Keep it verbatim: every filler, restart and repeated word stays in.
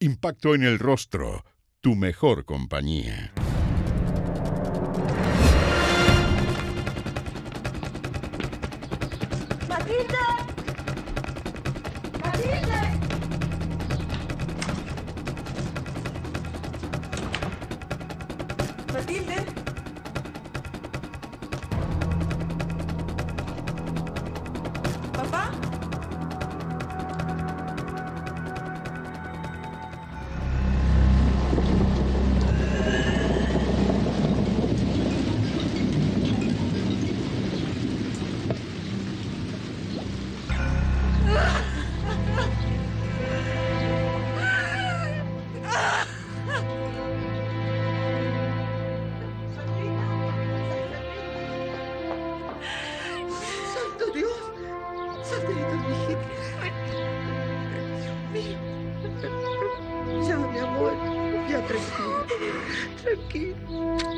Impacto en el rostro, tu mejor compañía. ¡Matilde! ¡Matilde! ¡Matilde! ¿Papá? ¡Santo Dios! ¡Sandrita, mijita! Dios mío. Ya, mi amor. Ya, tranquilo. Tranquilo.